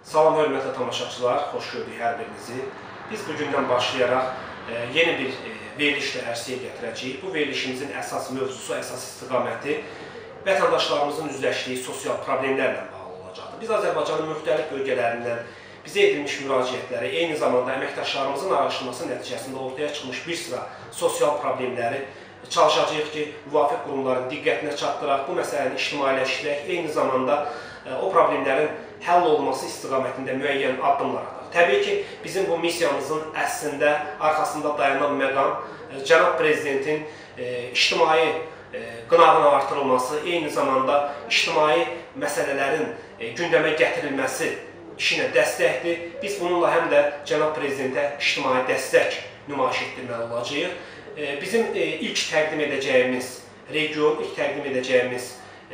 Salam hörmətli tamaşaçılar, xoş gördük hər birinizi. Biz bugündən başlayaraq yeni bir verilişlə ərsəyə gətirəcəyik. Bu verilişimizin əsas mövzusu, əsas istiqaməti vətəndaşlarımızın üzləşdiyi sosial problemlərlə bağlı olacaqdır. Biz Azərbaycanın müxtəlif bölgələrindən bizə edilmiş müraciətləri, eyni zamanda əməkdaşlarımızın araşdırması nəticəsində ortaya çıxmış bir sıra sosial problemləri çalışacağıq ki, müvafiq qurumların diqqətinə çatdıraq, bu məsələni ictimailəşdirək, eyni zamanda o problemlərin həll olması istiqamətində müəyyən addımlar ataq. Təbii ki, bizim bu missiyamızın əslində arxasında dayanan məqam Cənab Prezidentin ictimai qınağının artırılması, eyni zamanda ictimai məsələlərin gündəmə gətirilməsi işinə dəstəkdir. Biz bununla həm də Cənab Prezidentə ictimai dəstək nümayiş etdirməli olacağıq. Bizim ilk təqdim edəcəyimiz region, ilk təqdim edəcəyimiz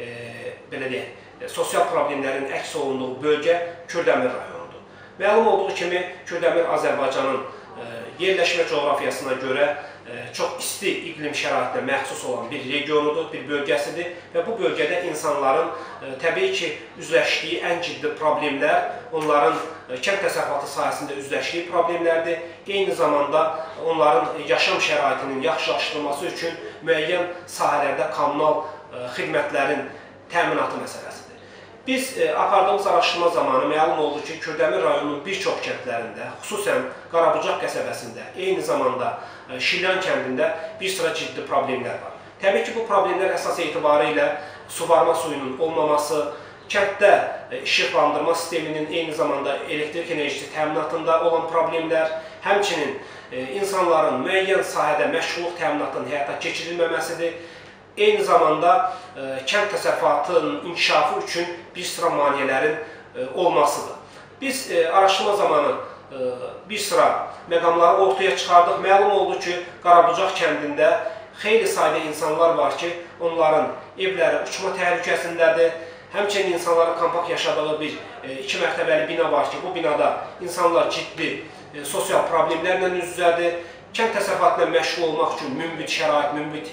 belə deyək, sosial problemlərin əks olunduğu bölgə Kürdəmir rayonudur. Məlum olduğu kimi, Kürdəmir Azərbaycanın yerləşmə coğrafiyasına görə çox isti iqlim şəraitinə məxsus olan bir regionudur, bir bölgəsidir və bu bölgədə insanların təbii ki, üzləşdiyi ən ciddi problemlər onların kənd təsərrüfatı sahəsində üzləşdiyi problemlərdir. Eyni zamanda onların yaşam şəraitinin yaxşılaşdırılması üçün müəyyən sahələrdə kommunal xidmətlərin təminatı məsələsidir. Biz apardığımız araşdırma zamanı məlum oldu ki, Kürdəmir rayonunun bir çox kəndlərində, xüsusən Qarabucaq qəsəbəsində, eyni zamanda Şilyan kəndində bir sıra ciddi problemlər var. Təbii ki, bu problemlər əsas etibarı ilə suvarma suyunun olmaması, kənddə işıqlandırma sisteminin, eyni zamanda elektrik enerjisi təminatında olan problemlər, həmçinin insanların müəyyən sahədə məşğulluq təminatının həyata keçirilməməsidir. Eyni zamanda kənd təsərrüfatının inkişafı üçün bir sıra maneələrin olmasıdır. Biz araşdırma zamanı bir sıra məqamları ortaya çıxardıq. Məlum oldu ki, Qarabucaq kəndində xeyli sayda insanlar var ki, onların evləri uçma təhlükəsindədir. Həmçinin insanların kompakt yaşadığı bir 2 mərtəbəli bina var ki, bu binada insanlar ciddi sosial problemlərlə üz-üzədir. Kənd təsərrüfatına məşğul olmaq üçün münbit şərait, münbit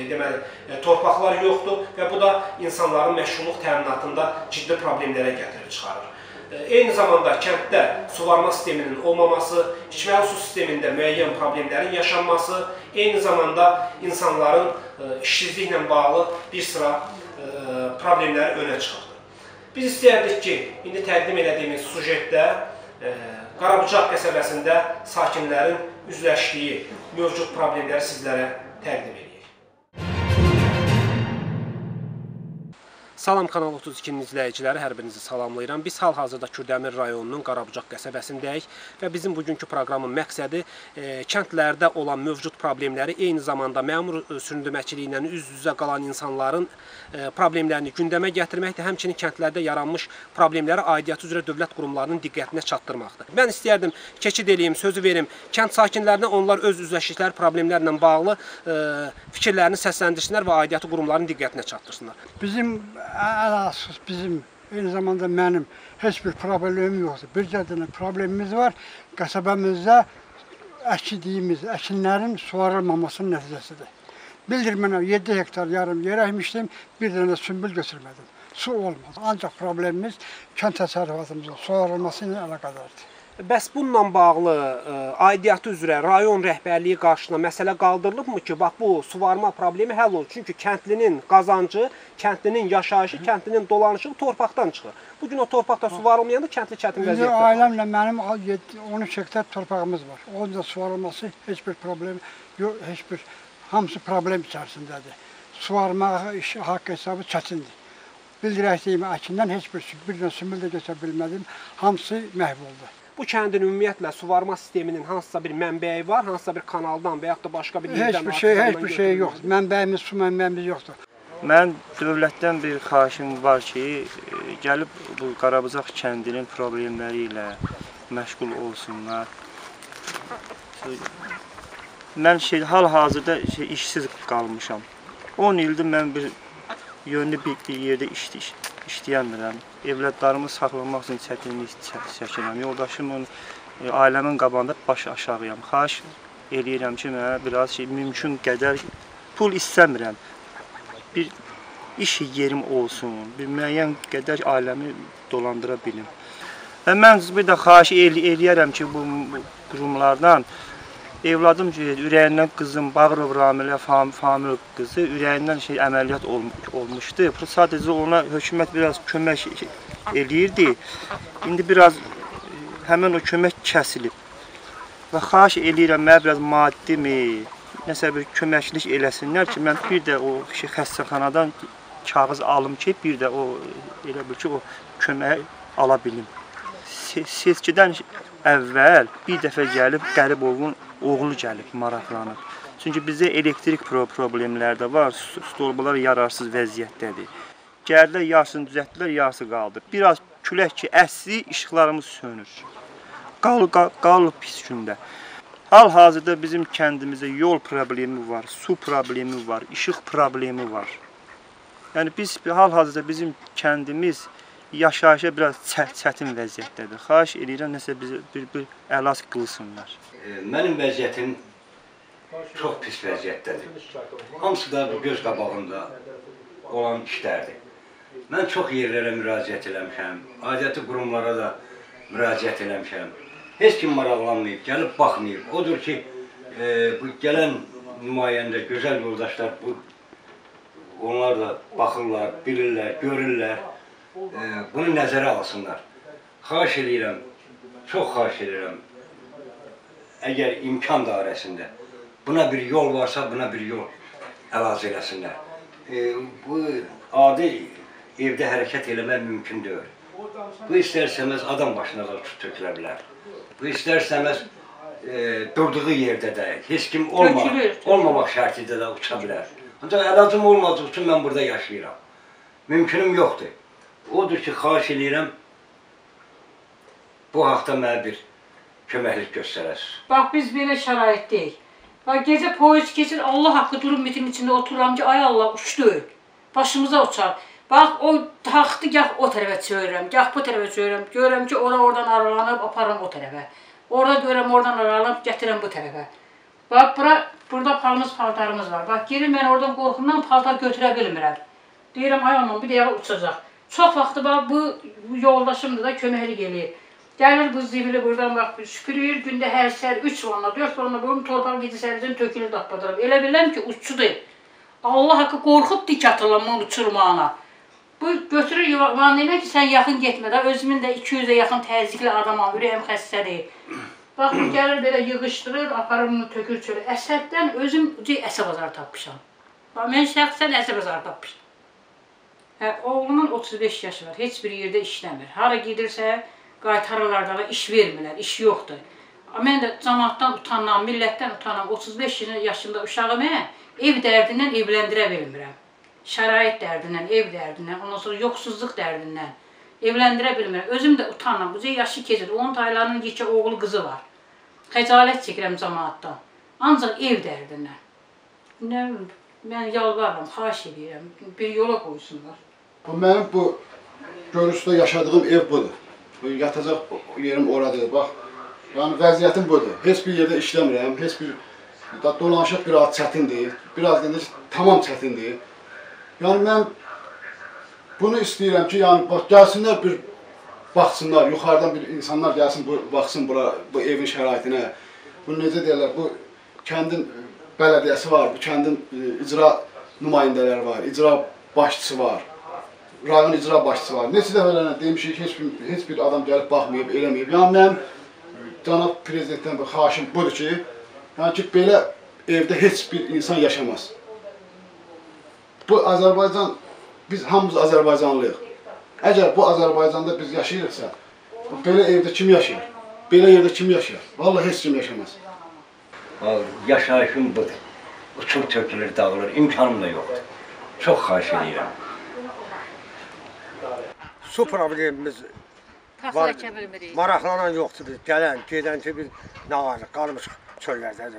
torpaqlar yoxdur və bu da insanların məşğulluq təminatında ciddi problemlərə gətirib çıxarır. Eyni zamanda kənddə suvarma sisteminin olmaması, içməli su sistemində müəyyən problemlərin yaşanması, eyni zamanda insanların işsizliklə bağlı bir sıra problemləri önə çıxırdı. Biz istəyərdik ki, indi təqdim edədiyimiz sujetdə Qarabucaq qəsəbəsində sakinlərin üzləşdiyi mövcud problemləri sizlərə təqdim edək. Salam Kanal 32-nin izləyiciləri, hər birinizi salamlayıram. Biz hal-hazırda Kürdəmir rayonunun Qarabucaq qəsəbəsindəyik və bizim bugünkü proqramın məqsədi kəndlərdə olan mövcud problemləri, eyni zamanda məmur süründürməçiliyi ilə üz-üzə qalan insanların problemlərini gündəmə gətirməkdir, həmçinin kəndlərdə yaranmış problemləri aidiyyatı üzrə dövlət qurumlarının diqqətinə çatdırmaqdır. Mən istəyərdim, keçid edeyim, sözü verim, kənd sakinlərinə onlar öz üzləşdikləri problemlərlə bağlı fikirlərini səsləndirsinlər və aidiyyatı qurumlarının diqqətinə çatdırsınlar. Əl-əsas bizim, eyni zamanda mənim heç bir problemim yoxdur. Bir dənə problemimiz var, qəsəbəmizdə əkdiyimiz əkinlərin suvarılmamasının nəticəsidir. Bildir mənə 7 hektar yarım yer əkmişdim, bir dənə sümbül götürmədim. Su olmaz. Ancaq problemimiz kənd təsərrüfatımızın suvarılması ilə əlaqədardır. Bəs bununla bağlı aidiyyatı üzrə rayon rəhbərliyi qarşısına məsələ qaldırılıbmı ki, bax bu suvarma problemi həll olur? Çünki kəndlinin qazancı, kəndlinin yaşayışı, kəndlinin dolanışı torpaqdan çıxır. Bugün o torpaqda suvarılmayanda kəndli çətin vəziyyətdə var. Ailəmlə mənim 13 hektar torpağımız var. Onun da suvarılması heç bir problem yox, heç bir hamısı problem içərisindədir. Suvarma haqq hesabı çətindir. Bildirəkdiyim əkindən heç bir dənə sümül də geçə bilmədim. Hamısı məhv oldu. Bu kəndin ümumiyyətlə suvarma sisteminin hansısa bir mənbəyi var, hansısa bir kanaldan və yaxud da başqa bir yerdən? Heç bir şey yoxdur. Mənbəyimiz, su mənbəyimiz yoxdur. Mən dövlətdən bir xahişim var ki, gəlib bu Qarabucaq kəndinin problemləri ilə məşğul olsunlar. Mən hal-hazırda işsiz qalmışam. 10 ildir mən bir yönlü bir yerdə işləyəmirəm. Evladlarımı saxlamaq üçün çətinlik çəkirəm. Yoldaşımın, ailəmin qabağında baş aşağıyam. Xahiş eləyirəm ki, mənə biraz mümkün qədər pul istəmirəm. Bir iş yerim olsun, bir müəyyən qədər ailəmi dolandıra bilim. Və mən bir də xahiş eləyərəm ki, bu qurumlardan evladım ki, ürəyindən qızım Bağırov Ramilə Famil qızı ürəyindən əməliyyat olmuşdu. Sadəcə ona hökumət biraz kömək eləyirdi. İndi biraz həmin o kömək kəsilib. Və xahiş eləyirəm, mənə biraz maddimi, nəsə bir köməklik eləsinlər ki, mən bir də o xəstəxanadan kağız alım ki, bir də o elə bil ki, o köməyi ala bilim. Seçkidən əvvəl bir dəfə gəlib, Qəribovun oğlu gəlib, maraqlanıb. Çünki bizdə elektrik problemləri də var, stolbalar yararsız vəziyyətdədir. Gəldilər, yarısını düzəltdilər, yarısı qaldı. Biraz külək ki, əsli, işıqlarımız sönür. Qalıb pis gündə. Hal-hazırda bizim kəndimizdə yol problemi var, su problemi var, işıq problemi var. Yəni biz hal-hazırda bizim kəndimiz yaşayışa biraz çətin vəziyyətdədir. Xahiş edirəm, nəsə bizə bir əlac qılsınlar. Mənim vəziyyətim çox pis vəziyyətdədir. Hamısı da bu göz qabağında olan işlərdir. Mən çox yerlərə müraciət eləmişəm, aidiyyatı qurumlara da müraciət eləmişəm. Heç kim maraqlanmayıb, gəlib baxmayıb. Odur ki, bu gələn nümayəndə, gözəl yoldaşlar, onlar da baxırlar, bilirlər, görürlər. Bunu nəzərə alsınlar. Xahiş edirəm, çox xahiş edirəm. Əgər imkan dairəsində buna bir yol varsa, buna bir yol əlac eləsinlər. Bu adi evdə hərəkət eləmək mümkün deyil. Bu istər-istəməz adam başına da tökülə bilər. Bu istər-istəməz durduğu yerdə də, heç kim olmamaq şərtidə də uça bilər. Ancaq əlacım olmadığı üçün mən burada yaşayıram. Mümkünüm yoxdur. Odur ki, xahiş edirəm, bu haqda mənə bir köməklik göstərəsiz. Bax, biz belə şəraitdəyik. Bax, gecə polis keçir, Allah haqqı durum mitin içində otururam ki, ay Allah, uçdu, başımıza uçar. Bax, o taxtı gah o tərəfə çöyürəm, gah bu tərəfə çöyürəm. Görürəm ki, oradan aralanıb, aparıram o tərəfə. Orada görürəm, oradan aralanıb, gətirəm bu tərəfə. Bax, burada paltarımız var. Bax, girir, mən oradan qorxumdan paltar götürə bilmirəm. Deyirəm, ay aman, bir dəqiqə uçacaq. Çox vaxtı bax, bu yoldaşımdır da köməklik eləyir. Gəlir bu zibili buradan bax, süpürür, gündə hər səhər 3 vanla, 4 vanla bunun torpaq gecə səhərcən tökülür daxpadırım. Elə biləm ki, uççudur. Allah haqqı qorxub dik atırlam uçurmağına. Bu götürür yuvanı elə ki, sən yaxın getmə də, özümün də 200-ə yaxın təzyiqli adamam, ürəyim xəstədir. Bax, gəlir belə yığışdırır, aparımını tökür çölə. Əsəbdən özüm əsəb azarı tapmışam. Bax, mən şəxsən əsəb azarı tapmışam. Oğlumun 35 yaşı var, heç bir yerdə işləmir. Hara gedirsə, qaytarırlar da, iş vermirlər, iş yoxdur. Mən də cəmaatdan utanıram, millətdən utanıram. 35 yaşında uşağı mən ev dərdindən evləndirə bilmirəm. Şərait dərdindən, ev dərdindən, ondan sonra yoxsuzluq dərdindən evləndirə bilmirəm. Özüm də utanıram, bu yaşı keçir, 10 taylarının yekə oğlu qızı var. Xəcalət çəkirəm cəmaatdan, ancaq ev dərdindən. Nə bilim, mən yalvarıram, xahiş edirəm, bir yola qoysunlar. Mənim bu görüşdə yaşadığım ev budur. Yatacaq yerim oradır, bax. Yəni vəziyyətim budur. Heç bir yerdə işləmirəm, heç bir dolanışıq biraz çətindir, biraz da tamam çətindir. Yəni mən bunu istəyirəm ki, yəni bax gəlsinlər bir baxsınlar, yuxarıdan bir insanlar gəlsin, baxsın bura, bu evin şəraitinə. Bu necə deyirlər, bu kəndin bələdiyyəsi var, bu kəndin icra nümayəndələri var, icra başçısı var. Rayon icra başçısı var. Neçə dəfələrlə demişik, heç bir adam gəlib baxmayıb, eləməyib. Yəni mənim cənab prezidentdən bir xahişim budur ki, yəni ki, belə evdə heç bir insan yaşamaz. Bu Azərbaycan, biz hamımız Azərbaycanlıyıq. Əgər bu Azərbaycanda biz yaşayırıqsa, belə evdə kim yaşayır? Belə yerdə kim yaşayır? Vallahi heç kim yaşamaz. Yaşayışım budur. Uçur tökülür, dağılır, imkanım da yoxdur. Çox xahiş edirəm. Su problemimiz var, maraqlanan yoxdur biz, gələn, gedən ki biz nə var, qalmış çöllərdə.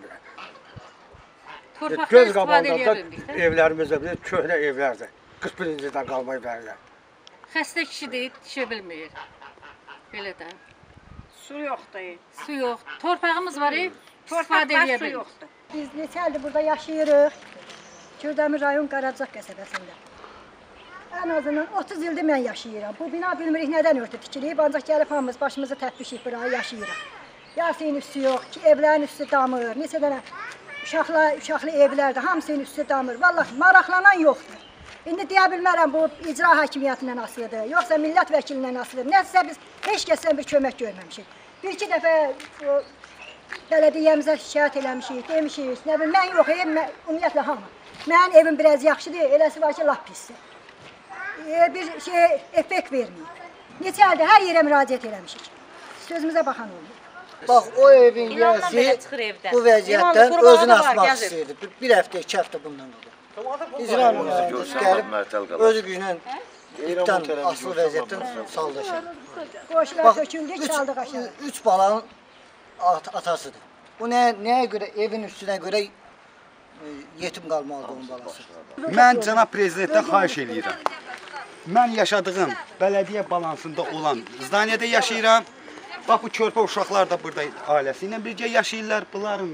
Göz qabağında evlərimizdə bir köhnə evlərdir, 41-cidən qalmayı bərlər. Xəstə kişidir, düşə bilmir. Belə də. Su yoxdur. Su yox. Torpağımız var, istifadə edə bilmir. Biz neçə ildir burada yaşayırıq. Kürdəmir rayon Qaracaq qəsəbəsində. ən azından 30 ildir mən yaşayıram. Bu bina bilmirik nədən örtü tikilib, ancaq gəlib hamımız başımızı təpmişik bura, yaşayırıq. Yarsının üstü yox, ki evlərin üstü damır, neçə dənə uşaqlı evlərdə hamısının üstü damır. Vallahi maraqlanan yoxdur. İndi deyə bilmərəm bu icra hakimiyyətindən asılıdır, yoxsa millət vəkilindən asılıdır. Nəsə biz heç kəsdən bir kömək görməmişik. Bir-iki dəfə bələdiyyəmizə şikayət eləmişik, demişik, nə bilim, mən yox, ümumiyyətlə hamı. Mənim evim biraz yaxşıdır, eləsi var ki, lap pisdir. Bir effekt verməyib. Neçə ildir hər yerə müraciət eləmişik. Sözümüzə baxan olmuyor. Bax, o evin yiyəsi bu vəziyyətdən özünü asmaq istəyirdi. Bir həftə, 2 həftə bundan oldu. İcra nümayəndəsi gəlib, özü güclə ipdən asılı vəziyyətdən saldı aşağı. Qoşular töküldü, çaldı aşağı. 3 balanın atasıdır. Bu nəyə görə, evin üstünə görə yetim qalmalıdır onun balası. Mən cənab prezidentdən xahiş edirəm. Mən yaşadığım bələdiyyə balansında olan zdaniyədə yaşayıram. Bax, bu körpə uşaqlar da burada ailəsi ilə birgə yaşayırlar. Bunların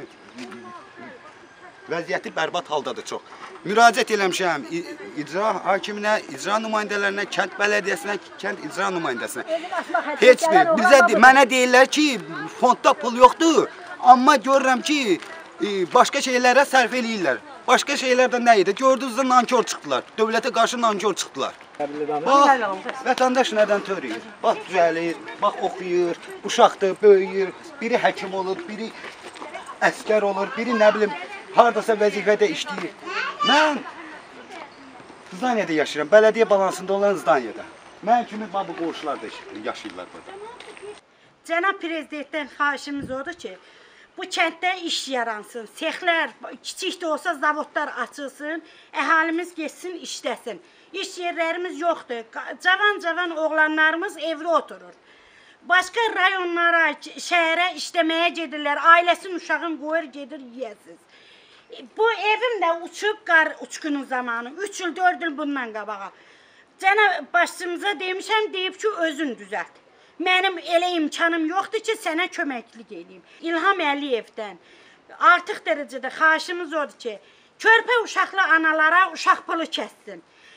vəziyyəti bərbad haldadır çox. Müraciət eləmişəm icra hakiminə, icra nümayəndələrinə, kənd bələdiyyəsinə, kənd icra nümayəndəsinə. Heç bir, mənə deyirlər ki, fondda pul yoxdur, amma görürəm ki, başqa şeylərə sərf eləyirlər. Başqa şeylər də nə idi? Gördünüzdə nankör çıxdılar, dövlətə qarşı nankör çıxdılar. Bax, vətəndaş nədən törüyür? Bax, düzəlir, bax, oxuyur, uşaqdır, böyüyür, biri həkim olur, biri əskər olur, biri nə bilim, haradasa vəzifədə işləyir. Mən zdaniyədə yaşayıram, bələdiyyə balansında olan zdaniyədə. Mən kimi bu qonşular da yaşayırlar burada. Cənab prezidentdən xahişimiz odur ki, bu kənddə iş yaransın, sexlər, kiçik də olsa zavodlar açılsın, əhalimiz geçsin, işləsin. İş yerlərimiz yoxdur, cavan oğlanlarımız evli oturur. Başqa rayonlara, şəhərə işləməyə gedirlər, ailəsinin uşağın qoyur, gedir, yiyəsiz. Bu evim də uçub qar uçqunu zamanı, 3 il, 4 il bundan qabağa. Cənab başçımıza demişəm, deyib ki, özün düzəlt. Mənim elə imkanım yoxdur ki, sənə köməklik edeyim. İlham Əliyevdən artıq dərəcədə xahişimiz odur ki, körpə uşaqlı analara uşaq pulu kəssin.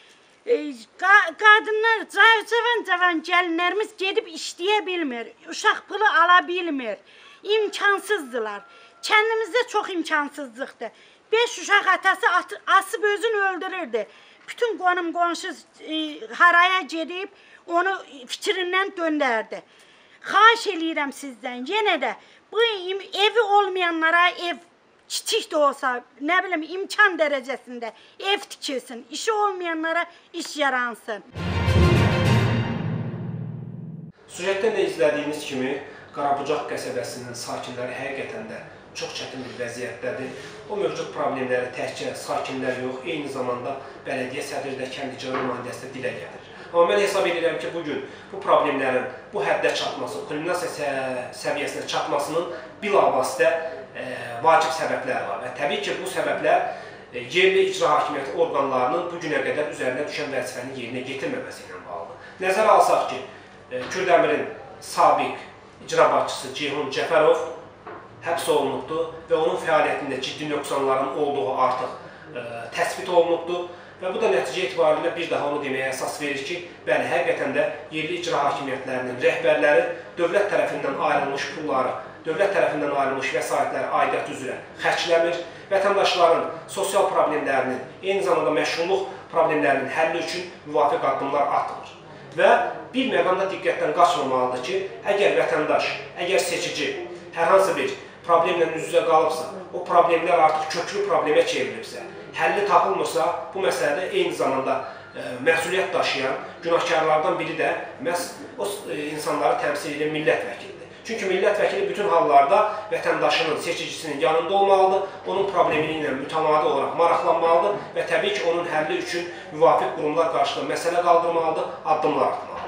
Qadınlar, cavan gəlinlərimiz gedib işləyə bilmir, uşaq pulu ala bilmir, imkansızdılar. Kəndimizdə çox imkansızlıqdır. 5 uşaq atası asıb özünü öldürürdü. Bütün qonum-qonşu haraya gedib onu fikrindən döndərdi. Xahiş eləyirəm sizdən, yenə də bu evi olmayanlara ev kiçik də olsa, nə bilim, imkan dərəcəsində ev tikilsin, işi olmayanlara iş yaransın. Süjetdən də izlədiyimiz kimi Qarabucaq qəsəbəsinin sakinləri həqiqətən də çox çətin bir vəziyyətdədir. O mövcud problemləri təkcə sakinlər yox, eyni zamanda bələdiyyə sədri də kənd icra nümayəndəsi də dilə gəlir. Amma mən hesab edirəm ki, bugün bu problemlərin bu həddə çatması, kulminasiya səviyyəsinə çatmasının bilavasitə vacib səbəblər var. Və təbii ki, bu səbəblər yerli icra hakimiyyəti orqanlarının bugünə qədər üzərinə düşən vəzifəni yerinə getirməməsi ilə bağlıdır. Nəzərə alsaq ki, Kürdəmirin sabiq icra başçısı Ceyhun Cəfərov həbs olunubdur və onun fəaliyyətində ciddi nöqsanların olduğu artıq təsbit olunubdur. Və bu da nəticə etibarilə bir daha onu deməyə əsas verir ki, bəli, həqiqətən də yerli icra hakimiyyətlərinin rəhbərləri dövlət tərəfindən ayrılmış pulları, dövlət tərəfindən ayrılmış vəsaitləri aidiyyatı üzrə xərcləmir, vətəndaşların sosial problemlərinin, eyni zamanda məşğulluq problemlərinin həlli üçün müvafiq addımlar atılır. Və bir məqamda diqqətdən qaçmamalıdır ki, əgər vətəndaş, əgər seçici hər hansı bir problemlə üz-üzə qalıbsa, o problemlər artıq köklü problemə çevrilibsə, həlli tapılmırsa, bu məsələdə eyni zamanda məsuliyyət daşıyan günahkarlardan biri də məhz o insanları təmsil edən millət vəkilidir. Çünki millət vəkili bütün hallarda vətəndaşının, seçicisinin yanında olmalıdır, onun problemi ilə mütəmadi olaraq maraqlanmalıdır və təbii ki, onun həlli üçün müvafiq qurumlar qarşısında məsələ qaldırmalıdır, addımlar atmalıdır.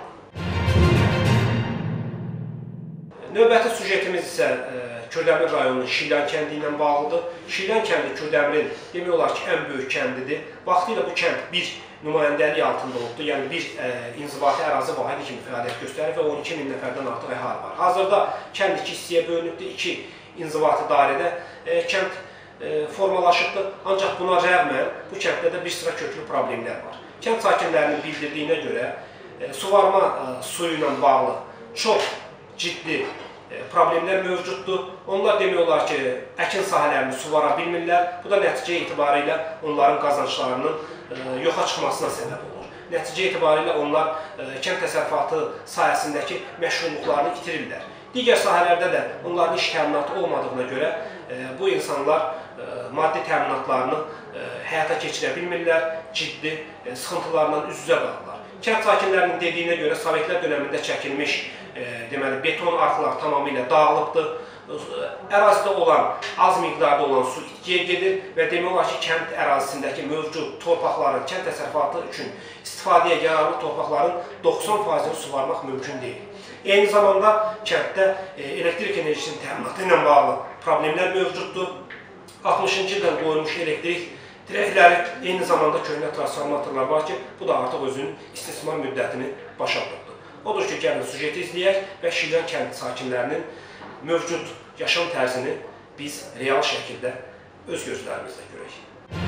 Növbəti sujetimiz isə Kürdəmir rayonunun Şilyan kəndi ilə bağlıdır. Şilyan kəndi Kürdəmirin demək olar ki, ən böyük kəndidir. Vaxtilə bu kənd bir nümayəndəlik altında olubdur, yəni bir inzibati ərazi vahidi kimi fəaliyyət göstərir və 12 min nəfərdən artıq əhali var. Hazırda kənd 2 hissəyə bölünübdür, 2 inzibati dairədə kənd formalaşıbdır. Ancaq buna rəğmən bu kənddə də bir sıra köklü problemlər var. Kənd sakinlərinin bildirdiyinə görə suvarma suyu ilə bağlı çox ciddi problemlər mövcuddur. Onlar demək olar ki, əkin sahələrini suvara bilmirlər. Bu da nəticə etibarilə onların qazançlarının yoxa çıxmasına səbəb olur. Nəticə etibarilə onlar kənd təsərrüfatı sahəsindəki məşğulluqlarını itirirlər. Digər sahələrdə də onların iş təminatı olmadığına görə bu insanlar maddi təminatlarını həyata keçirə bilmirlər, ciddi sıxıntılarla üz-üzə qalırlar. Kənd sakinlərinin dediyinə görə Sovetlər dönəmində çəkilmiş deməli, beton arxlar tamamilə dağılıbdır. Ərazidə olan, az miqdarda olan su itkiyə gedir və demək olar ki, kənd ərazisindəki mövcud torpaqların, kənd təsərrüfatı üçün istifadəyə yararlı torpaqların 90%-ni suvarmaq mümkün deyil. Eyni zamanda kənddə elektrik enerjisinin təminatı ilə bağlı problemlər mövcuddur. 60-cı ildən qoyulmuş elektrik dirəkləri, eyni zamanda köhnə transformatorlar var ki, bu da artıq özünün istismar müddətini başa vurdu. Odur ki, gəlin süjeti izləyək və Şilyan kənd sakinlərinin mövcud yaşam tərzini biz real şəkildə öz gözlərimizlə görək.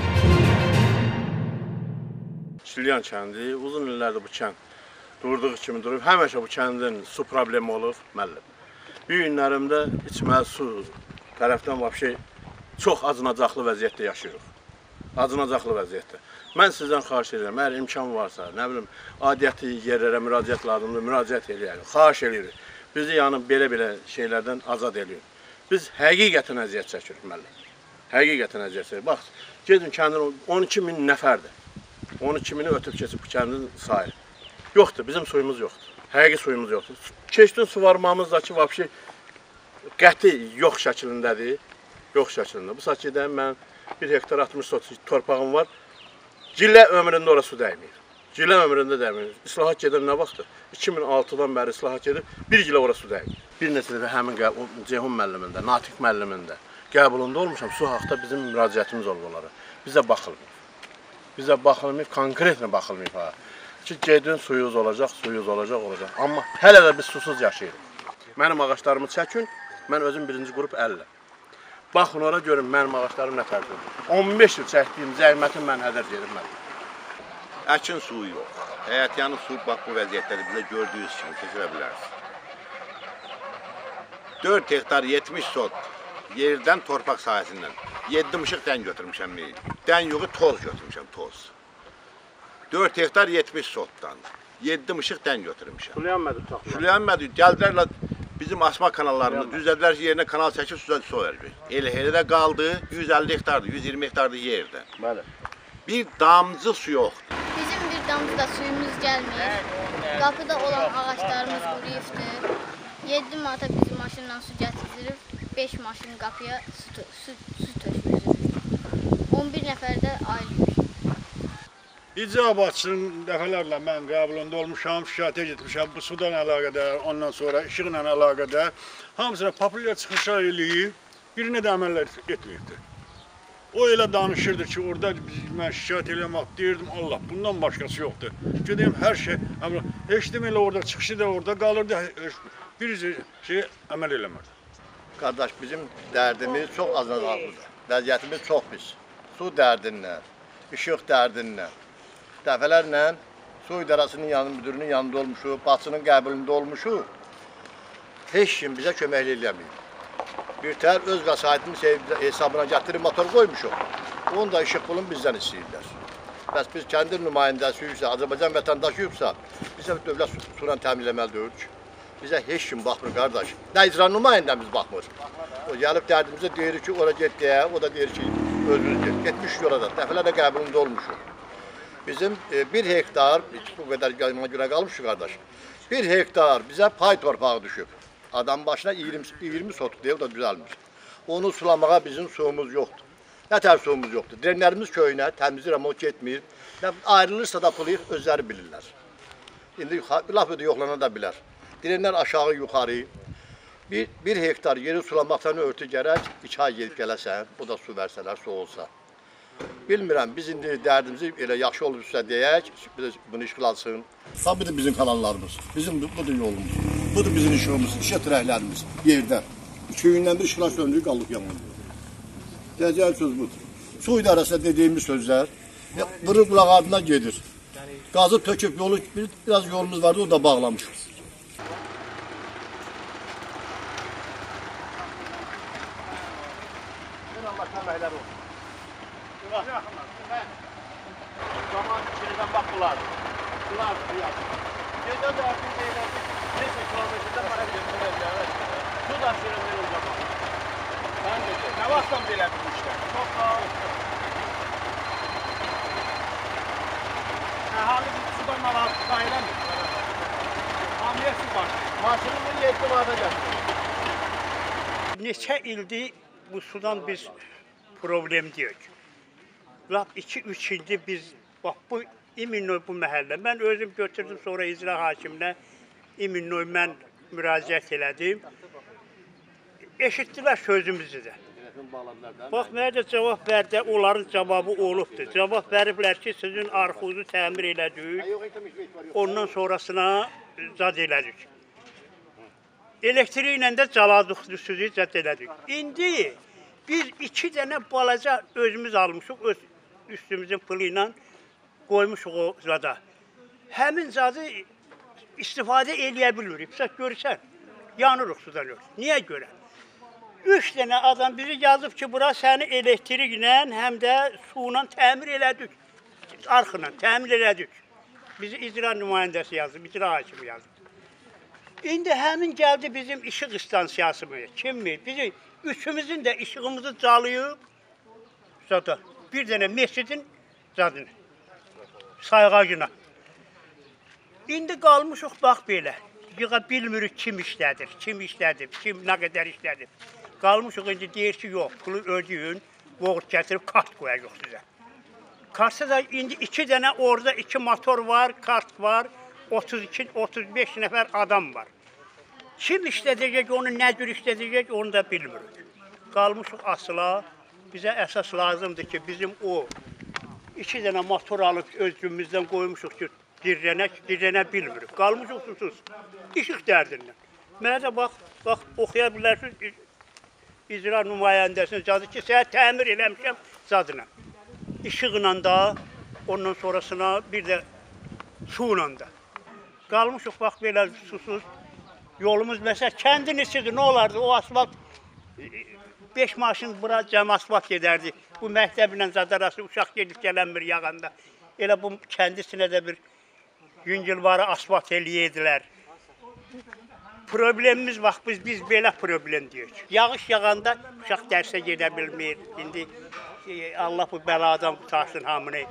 Şilyan kəndi uzun illərdir bu kənd durduğu kimi durub. Həmişə bu kəndin su problemi olub, müəllim. Bir günlərimdə içməli su tərəfdən vəbşi çox acınacaqlı vəziyyətdə yaşayırıq. Acınacaqlı vəziyyətdə. Mən sizdən xahiş edirəm, əgər imkan varsa, nə bilim, adiyyəti yerlərə müraciət lazımdır, müraciət edirik, xahiş edirik. Bizi yəni belə-belə şeylərdən azad edirik. Biz həqiqətən əziyyət çəkirik, müəllim. Həqiqətən əziyyət çəkirik. Bax, gedin kəndin 12 min nəfərdir. 12 mini ötüb keçib bu kəndin sayı. Yoxdur, bizim suyumuz yoxdur. Həqiqi suyumuz yoxdur. Keçdin suvarmamızdakı vəbşi qəti yox şəklindədir. Yox şəklində. Bu sakidə mən 1 hektar 60 torpağım var. Cillə ömründə ora su dəymir. Cillə ömründə dəymir. İslahat gedən nə vaxtdır? 2006-dan bəri islahat gedib, 1 gilə ora su dəymir. Bir neçə dəfə həmin Ceyhun müəllimində, Natiq müəllimində qəbulunda olmuşam. Su haqda bizim müraciətimiz olub onlara. Bizə baxılmıyor. Bizə baxılmıyor, konkretlə baxılmıyor ha. Ki, gedin suyuz olacaq, olacaq. Amma hələ də biz susuz yaşayırıq. Mənim ağaçlarımı çəkin, mən özüm birinci qrup 50. Baxın, ora görün, mənim ağaçlarım nə tərəfdir. 15 il çəkdiyim zəhmətin mən hədər gedim mən. Əkin suyu yox. Həyətyanı su, bax bu vəziyyətləri bizə gördüyünüz kimi keçirə bilərsiniz. 4 hektar 70 sot yerdən torpaq sahəsindən 7 mışıq dən götürmüşəm. Dən yoxu toz götürmüşəm, toz. 4 hektar 70 sotdan 7 mışıq dən götürmüşəm. Sulayanmədi taxılar. Sulayanmədi, gəldilər bizim asma kanallarını düzədilər ki, yerinə kanal çəkib su verir. Elə də qaldı, 150 hektardır, 120 hektardır yerdə. Bəli. Bir damcı su yoxdur. Bizim bir damcı da suyumuz gəlmir. Qapıda olan ağaçlarımız quruyubdur. 7 manata bizim maşınla su gətirir, 5 maşın qapıya su tökülür. 11 nəfər də ayrılır. İcabatçının dəfələrlə mən qəbulunda olmuşam, şikayətə getmişəm. Bu sudan əlaqədar, ondan sonra işıqla əlaqədar hamısına populyar çıxışlar eləyib, birinə də əməllər etməyibdir. O elə danışırdı ki, orada mən şikayət eləmək deyirdim, Allah, bundan başqası yoxdur. Gedəyim hər şey, heç demək elə orada çıxışı da orada qalırdı, bir şey əməl eləmirdi. Qardaş, bizim dərdimiz çox azınacaqlıdır. Vəziyyətimiz çox pis. Su dərdindən, işıq dərdindən. Dəfələrlə su idarəsinin müdürünün yanında olmuşuq, Baxçının qəbulunda olmuşuq. Heç kim bizə kömək eləməyib. Bir tər öz vəsaitimiz hesabına gətirib motor qoymuşuq. Onu da işıq pulunu bizdən istəyirlər. Bəs biz kəndin nümayəndəsiyiksə, Azərbaycan vətəndaşıyıqsa, bizə dövlət su ilə təmin eləməlidir ki. Bizə heç kim baxmır, qardaş. Nə icra nümayəndəmiz baxmır. O gəlib dərdimizə deyir ki, ora get deyə, o da deyir ki, özünüz get. Getmişik orada, dəfələrlə qəbulunda olmuşuq. Bizim 1 hektar, bu qədər görə qalmışıq qardaş, 1 hektar bizə pay torpağı düşüb. Adam başına 20 sotuk deyə, o da düzəlmir. Onu sulamağa bizim suyumuz yoxdur. Nə tər suyumuz yoxdur. Drenlərimiz köyünə, təmizli remont getmir. Ayrılırsa da pulu özləri bilirlər. İndi laf ödə yoxlana da bilər. Drenlər aşağı, yuxarı. 1 hektar yeri sulamaqdan örtü gərək, 2 ay gedib gələsən, o da su versələr, su olsa. Bilmirəm, biz indi dərdimizi elə yaxşı olursa deyək, bunu işğal alsın. Budur bizim kanallarımız, budur yolumuz, budur bizim işığımız, işə trəklərimiz yerdə. 2 gündən bir işğal söndürük, qallıq yanılır. Deyəcək söz budur. Su idarəsində dediyimiz sözlər, vırıq qulaq ardına gedir. Qazıb töküb yolu biraz yolumuz vardı, o da bağlamışıq. Zaman içinden bak bunlar. Bunlar kıyas. Gece de artık eyledik. Neyse kilometreden bana götürürler. Su da sürümler olacak. Ben de ne vasıtam bile bu işte. Çok sağ ol. Ahali bu sudan alıp kayılamıyor. Hamiye su var. Maşınımın 7 manata geldi. Neçə ildir bu sudan biz problem deyirik. Lap 2-3 ildir biz, bax bu İminnoy bu məhəllə. Mən özüm götürdüm sonra icra hakiminə İminnoy mən müraciət elədim. Eşitdilər sözümüzü də. Bax, mənə də cavab verdi, onların cavabı olubdur. Cavab veriblər ki, sizin arxuzu təmir elədik, ondan sonrasına zad elədik. Elektriklə də caladıq, sizi zad elədik. İndi biz 2 dənə balaca özümüz almışıq, öz üstümüzün pılı ilə qoymuşuq o zada. Həmin zadı istifadə eləyə bilmirik. Sən görsən, yanırıq sudan yox. Niyə görə? 3 dənə adam bizi yazıb ki, bura səni elektriklə, həm də su ilə təmir elədik. Arxla təmir elədik. Bizi icra nümayəndəsi yazıb, icra hakimi yazıb. İndi həmin gəldi bizim işıq istansiyası mı? Kimmi? Bizi üçümüzün də işığımızı calayıb zada. Bir dənə məscidin zadını. Sayğacına. İndi qalmışıq bax belə. Yığa bilmirik kim işlədir, kim nə qədər işlədir. Qalmışıq indi deyir ki, yox, pulu ödeyin, boğut gətirib kart qoyacaq sizə. Kartda da indi 2 dənə orada 2 motor var, kart var, 32-35 nəfər adam var. Kim işlədəcək, onu nə cür işlədəcək, onu da bilmirik. Qalmışıq asıla, bizə əsas lazımdır ki, bizim o 2 dənə motor alıb özümüzdən qoymuşuq ki, dirrənə bilmirik. Qalmışıq susuz, işıq dərdindən. Mənə də bax, oxuya bilərsiniz, icra nümayəndəsinin cadı ki, sənə təmir eləmişəm zadına. İşıqla da, ondan sonrasına bir də suyla da. Qalmışıq bax belə susuz. Yolumuz məsəl kəndin içidir, nə olardı? O asfalt 5 maşın bura cəm asfalt gedərdi. Bu məktəblə zadarası uşaq gedib gələnmir yağanda. Elə bu kəndisinə də bir yüngülvarı asfalt eləyirdilər. Problemimiz bax, biz belə problem deyirik. Yağış yağanda uşaq dərsə gedə bilmir. İndi Allah bu bəladan qutarsın hamını.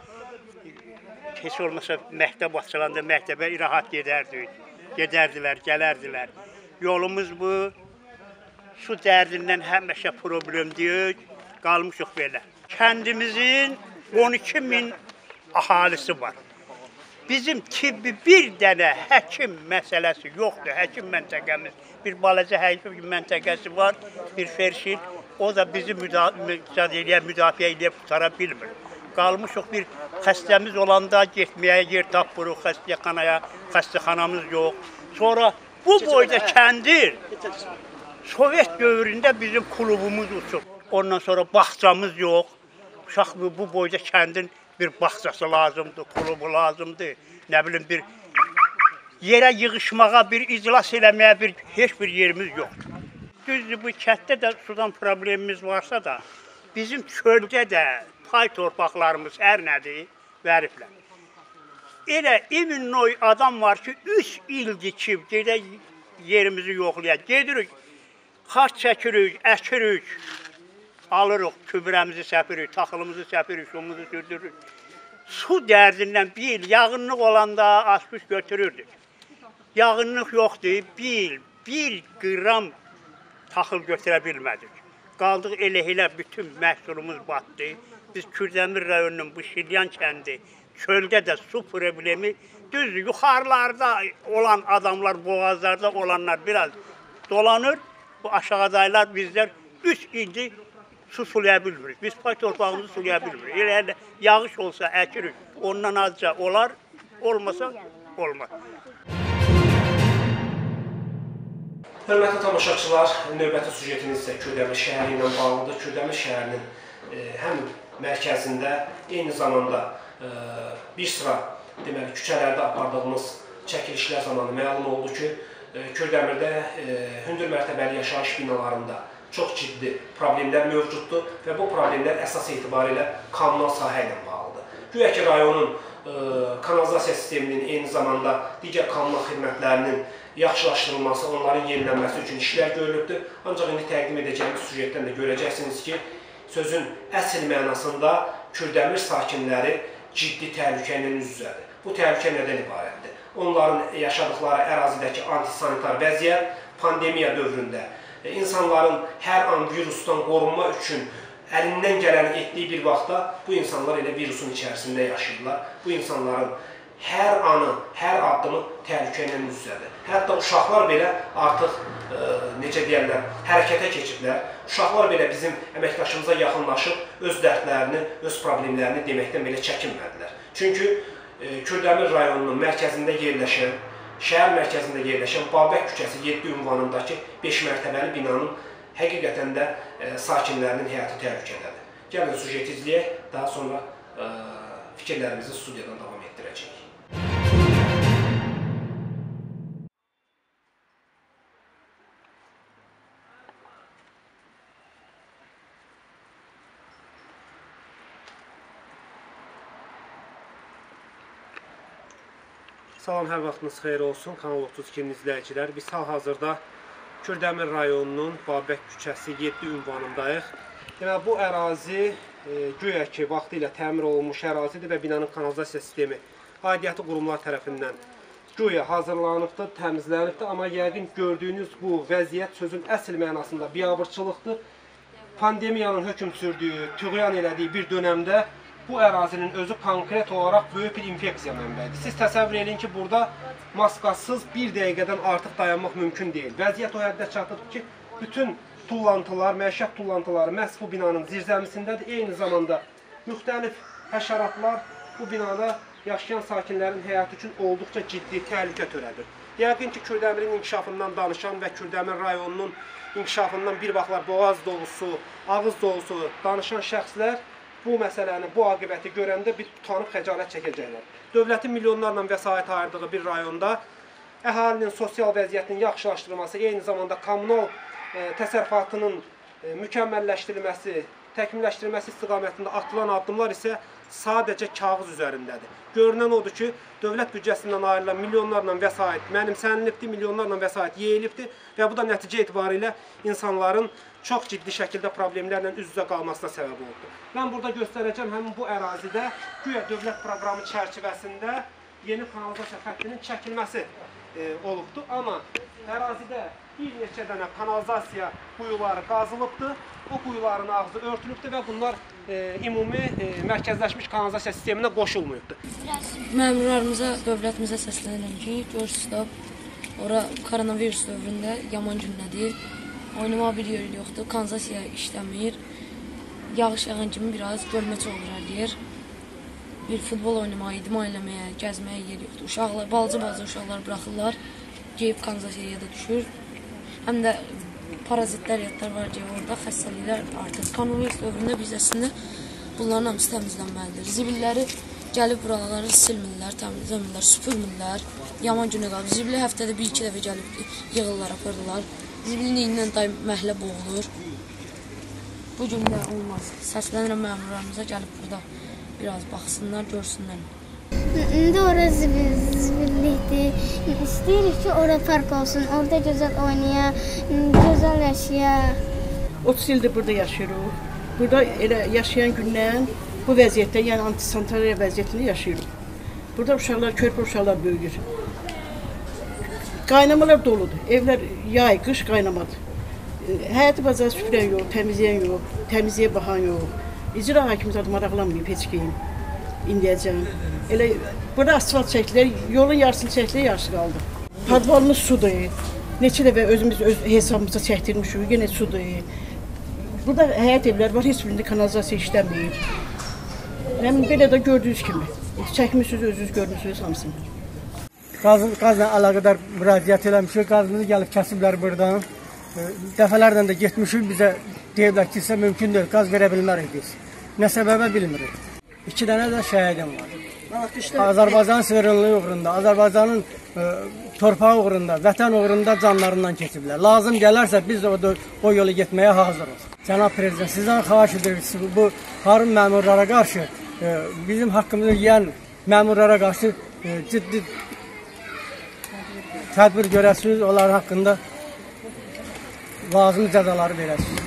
Heç olmasa məktəb açılanda məktəbə rahat gedərdilər, gələrdilər. Yolumuz bu, su dərdindən həmişə problem deyirik, qalmışıq belə. Kəndimizin 12 min ahalisi var. Bizim tibbi bir dənə həkim məsələsi yoxdur, həkim məntəqəmiz. Bir balaca həkim məntəqəsi var, bir ferşil, o da bizi müdafiə edib qutara bilmir. Qalmışıq bir xəstəmiz olanda getməyə yer tapırıq, xəstəxanamız yox. Sonra bu boyda kəndir, Sovet dövründə bizim klubumuz uçub. Ondan sonra bağçamız yox. Uşaq bu boyda kəndin bir bağçası lazımdır, klubu lazımdır. Nə bilim bir yerə yığışmağa, bir iclas eləməyə heç bir yerimiz yoxdur. Düzdür, bu kənddə də sudan problemimiz varsa da, bizim çöldə də pay torpaqlarımız hər nədir, veriblər. Elə İminnoy adam var ki, 3 ildir ki, gedək yerimizi yoxlayaq. Gedirik, xaç çəkirik, əkirik, alırıq, kübrəmizi səpirik, taxılımızı səpirik, şumuzu sürdürürük. Su dərdindən bir il, yağınlıq olanda asmış götürürdük. Yağınlıq yoxdur, bir qram taxıl götürə bilmədik. Qaldıq elə bütün məhsulumuz batdı. Biz Kürdəmir rayonunun bu Şilyan kəndi, çöldə də su problemi, düz yuxarılarda olan adamlar, boğazlarda olanlar biraz dolanır. Bu aşağıdaylar bizlər 3 ildir su sulaya bilmirik. Biz pay torpağımızı sulaya bilmirik. Elə yağış olsa əkirik, ondan azca olar, olmasa olmaz. Hörmətli tamaşaçılar, növbəti sujetimiz isə Kürdəmir şəhəri ilə bağlıdır. Kürdəmir şəhərinin həm mərkəzində, eyni zamanda bir sıra deməli, küçələrdə apardığımız çəkilişlər zamanı məlum oldu ki, Kürdəmirdə hündür mərtəbəli yaşayış binalarında çox ciddi problemlər mövcuddur və bu problemlər əsas etibarilə kommunal sahə ilə bağlıdır. Güya ki, rayonun kanalizasiya sisteminin eyni zamanda digər kommunal xidmətlərinin yaxşılaşdırılması, onların yenilənməsi üçün işlər görülübdür. Ancaq indi təqdim edəcəyimiz süjetdən də görəcəksiniz ki, sözün əsl mənasında Kürdəmir sakinləri ciddi təhlükə ilə üz-üzədir. Bu təhlükə nədən ibarətdir? Onların yaşadıkları ərazidəki antisanitar vəziyyət pandemiya dövründə insanların hər an virusdan qorunma üçün əlindən gələni etdiyi bir vaxtda bu insanlar elə virusun içərisində yaşayırlar. Bu insanların hər anı, hər addımı təhlükə ilə üz-üzədir. Hətta uşaqlar belə artıq, necə deyərlər, hərəkətə keçiblər. Uşaqlar belə bizim əməkdaşımıza yaxınlaşıb öz dərdlərini, öz problemlərini deməkdən belə çəkinmədilər. Çünki Kürdəmir rayonunun mərkəzində yerləşən, şəhər mərkəzində yerləşən Babək küçəsi 7 ünvanındakı 5 mərtəbəli binanın həqiqətən də sakinlərinin həyatı təhlükədədir. Gəlin süjeti izləyək, daha sonra fikirlərimizi studiyadan davam etdirəcəyik. Salam, hər vaxtınız xeyir olsun, Kanal 32'nin izləyicilər. Biz hal-hazırda Kürdəmir rayonunun Babək küçəsi 7 ünvanındayıq. Deməli, bu ərazi güya ki, vaxtı ilə təmir olunmuş ərazidir və binanın kanalizasiya sistemi aidiyyatı qurumlar tərəfindən güya hazırlanıbdır, təmizlənibdir. Amma yəqin gördüyünüz bu vəziyyət sözün əsl mənasında biabırçılıqdır. Pandemiyanın hökm sürdüyü, tüğyan elədiyi bir dönəmdə bu ərazinin özü konkret olaraq böyük bir infeksiya mənbəyidir. Siz təsəvvür edin ki, burada maskasız bir dəqiqədən artıq dayanmaq mümkün deyil. Vəziyyət o həddə çatıdır ki, bütün tullantılar, məişət tullantıları məhz bu binanın zirzəmisindədir. Eyni zamanda müxtəlif həşəratlar bu binada yaşayan sakinlərin həyatı üçün olduqca ciddi təhlükə törədir. Yəqin ki, Kürdəmirin inkişafından danışan və Kürdəmir rayonunun inkişafından bir vaxtlar boğaz dolusu, ağız dolusu danışan şəxslər bu məsələni, bu aqibəti görəndə bir tutanıb xəcalət çəkəcəklər. Dövlətin milyonlarla vəsait ayırdığı bir rayonda əhalinin sosial vəziyyətinin yaxşılaşdırılması, eyni zamanda kommunal təsərrüfatının mükəmməlləşdirilməsi, təkmilləşdirilməsi istiqamətində atılan addımlar isə sadəcə kağız üzərindədir. Görünən odur ki, dövlət büdcəsindən ayrılan milyonlarla vəsait mənimsənilibdir, milyonlarla vəsait yeyilibdir və bu da nəticə etibarilə insanların çox ciddi şəkildə problemlərlə üz-üzə qalmasına səbəb oldu. Mən burada göstərəcəm həmin bu ərazidə güya dövlət proqramı çərçivəsində yeni kanalizasiya xəttinin çəkilməsi olubdur. Amma ərazidə bir neçə dənə kanalizasiya quyuları qazılıbdır. O quyuların ağzı örtülübdür və bunlar ümumi mərkəzləşmiş kanalizasiya sisteminə qoşulmayıbdır. Məmurlarımıza, dövlətimizə səslənirəm ki, görürsünüz, ora koronavirus dövründə yaman gündədir. Oynamağa bir yer yoxdur, kanalizasiya işləmir. Yağış yağan kimi biraz gölməçə olur hər yer. Bir futbol oynamağa, idman eləməyə, gəzməyə yer yoxdur. Uşaqlar, balaca uşaqlar buraxırlar, geyib kanalizasiyaya da düşür. Həm də parazitlər, yadlar var ki, orada xəstəliklər artır. Koronavirus dövründə biz əslində bunların hamısı təmizlənməlidir. Zibilləri gəlib buraları silmirlər, təmizləmirlər, süpürmürlər. Yaman günə qalır. Zibili həftədə bir-iki dəfə gəlib yığırlar, aparırlar. Zibilin iyindən daim məhlə boğulur. Bu gün də olmaz. Səslənirəm məmurlarımıza gəlib burada biraz baxsınlar, görsünlər. İndi ora zibillikdir. İstəyirik ki, ora park olsun, orada gözəl oynaya, gözəl yaşaya. 30 ildir burada yaşayırıq. Burada elə yaşayan gündən bu vəziyyətdə, yəni antisanitariya vəziyyətində yaşayırıq. Burada uşaqlar, körpə uşaqlar böyüyür. Qaynamalar doludur. Evlər yay, qış qaynamadır. Həyatı bazarı süpürən yox, təmizləyən yox, təmizliyə baxan yox. İcra hakimi zaten maraqlanmayıb heç kim indiyəcəm. Elə burada asfalt çəkdilər, yolun yarısını çəkdilər, yarısı qaldı. Padvalımız sudur. Neçə dəfə özümüz öz hesabımıza çəkdirmişik, yenə sudur. Burada həyat evlər var, heç birində kanalizasiya işləmir. Yəni belə də gördüyünüz kimi. Çəkmişsiniz, özünüz görmüşsünüz hamısını. Qazla əlaqədar müraciət eləmişik, qazımızı gəlib kəsiblər buradan. Dəfələrlə də getmişik, bizə deyiblər ki, sizə mümkün deyil, qaz verə bilmərik biz. Nə səbəbə bilmirik. 2 dənə də şəhidim var. Azərbaycanın suverenliyi uğrunda, Azərbaycanın torpağı uğrunda, vətən uğrunda canlarından keçiblər. Lazım gələrsə biz də o yolu getməyə hazırıq. Cənab Prezident, sizdən xahiş edirik, bu harun məmurlara qarşı, bizim haqqımızı yiyən məmurlara qarşı ciddi tədbir görəsiniz, onlar haqqında lazım cəzaları verəsiniz.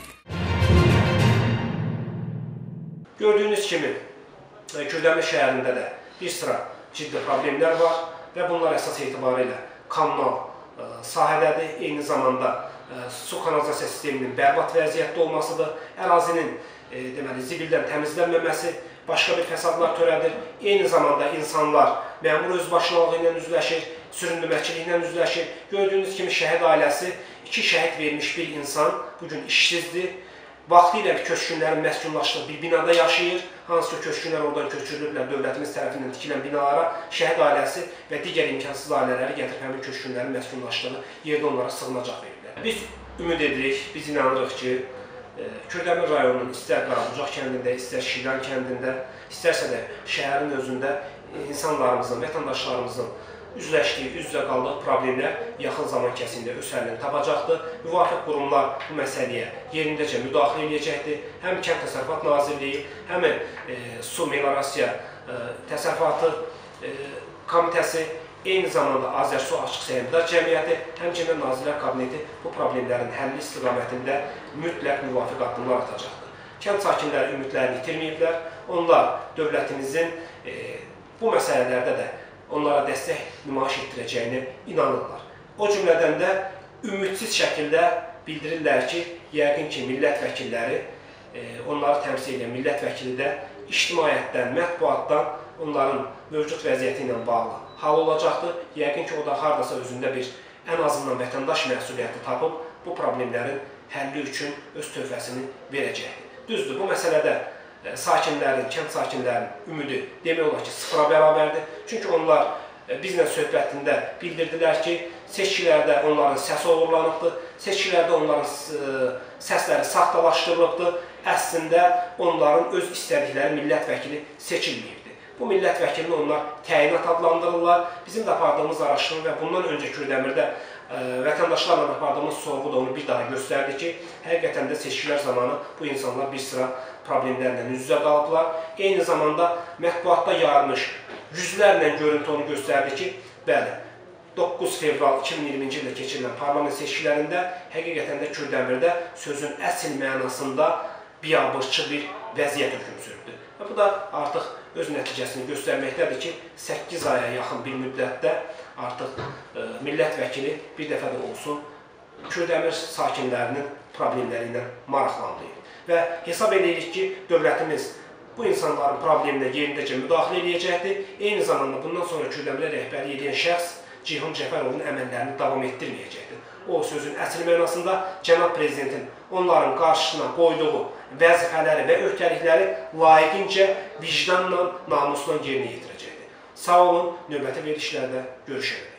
Gördüyünüz kimi, Kürdəmir şəhərində də bir sıra ciddi problemlər var və bunlar əsas etibarilə kommunal sahədədir. Eyni zamanda su kanalizasiya sisteminin bərbad vəziyyətdə olmasıdır. Ərazinin zibildən təmizlənməməsi başqa bir fəsadlar törədir. Eyni zamanda insanlar məmur özbaşınalığı ilə üzləşir, süründürməçiliklə üzləşir. Gördüyünüz kimi şəhid ailəsi, 2 şəhid vermiş bir insan bugün işsizdir. Vaxtilə köçkünlərin məskunlaşdığı bir binada yaşayır. Hansı ki, köçkünlər oradan köçürülüblər dövlətimiz tərəfindən tikilən binalara, şəhid ailəsi və digər imkansız ailələri gətirib həmin köçkünlərin məskunlaşdığı yerdə onlara sığınacaq verirlər. Biz ümid edirik, biz inanırıq ki, Kürdəmir rayonunun istər Qarabucaq kəndində, istər Şilan kəndində, istərsə də şəhərin özündə insanlarımızın, vətəndaşlarımızın üzləşdiyi, üz-üzə qaldığı problemlər yaxın zaman kəsində öz həllini tapacaqdır. Müvafiq qurumlar bu məsələyə yerindəcə müdaxilə edəcəkdir. Həm Kənd Təsərrüfat Nazirliyi, həm Su Meliorasiya Təsərrüfatı Komitəsi, eyni zamanda Azərsu Açıq Səhmdar Cəmiyyəti, həmçinin Nazirlər Kabineti bu problemlərin həlli istiqamətində mütləq müvafiq addımlar atacaqdır. Kənd sakinləri ümidlərini itirməyiblər. Onlar dövlətimizin bu məsələlərdə də onlara dəstək nümayiş etdirəcəyini inanırlar. O cümlədən də ümidsiz şəkildə bildirirlər ki, yəqin ki, millət vəkilləri, onları təmsil edən millət vəkili də ictimaiyyətdən, mətbuatdan onların mövcud vəziyyəti ilə bağlı hal olacaqdır. Yəqin ki, o da haradasa özündə bir ən azından vətəndaş məsuliyyəti tapıb bu problemlərin həlli üçün öz tövhəsini verəcəkdir. Düzdür, bu məsələdə sakinlərin, kənd sakinlərinin ümidi demək olar ki, sıfıra bərabərdir. Çünki onlar bizlə söhbətində bildirdilər ki, seçkilərdə onların səsi oğurlanıbdır, seçkilərdə onların səsləri saxtalaşdırılıbdır. Əslində onların öz istədikləri millət vəkili seçilməyibdir. Bu millət vəkilini onlar təyinat adlandırırlar. Bizim də apardığımız araşdırma və bundan öncə Kürdəmirdə vətəndaşlarla apardığımız sorğu da onu bir daha göstərdi ki, həqiqətən də seçkilər zamanı bu insanlar bir sıra problemlərlə üz-üzə qalıblar. Eyni zamanda mətbuatda yayılmış yüzlərlə görüntü onu göstərdi ki, bəli, 9 fevral 2020-ci ildə keçirilən parlament seçkilərində həqiqətən də Kürdəmirdə sözün əsl mənasında biabırçı bir vəziyyət hökm sürdü. Və bu da artıq öz nəticəsini göstərməkdədir ki, 8 aya yaxın bir müddətdə artıq millət vəkili bir dəfə də olsun Kürdəmir sakinlərinin problemləri ilə maraqlandı. Və hesab edirik ki, dövlətimiz bu insanların probleminə yerindəcə müdaxilə edəcəkdir. Eyni zamanda bundan sonra Kürdəmirə rəhbərlik edən şəxs Ceyhun Cəfərovun əməllərini davam etdirməyəcəkdir. O sözün əsl mənasında Cənab Prezidentin onların qarşısına qoyduğu vəzifələri və öhdəlikləri layiqincə vicdanla, namusla yerinə yetirəcəkdir. Sağ olun, növbəti verilişlərdə görüşək.